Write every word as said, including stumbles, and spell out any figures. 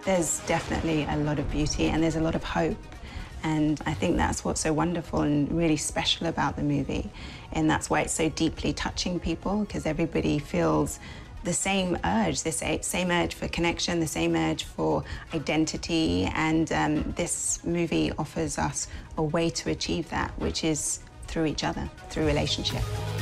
There's definitely a lot of beauty and there's a lot of hope. And I think that's what's so wonderful and really special about the movie. And that's why it's so deeply touching people, because everybody feels the same urge, the same urge for connection, the same urge for identity. And um, this movie offers us a way to achieve that, which is through each other, through relationship.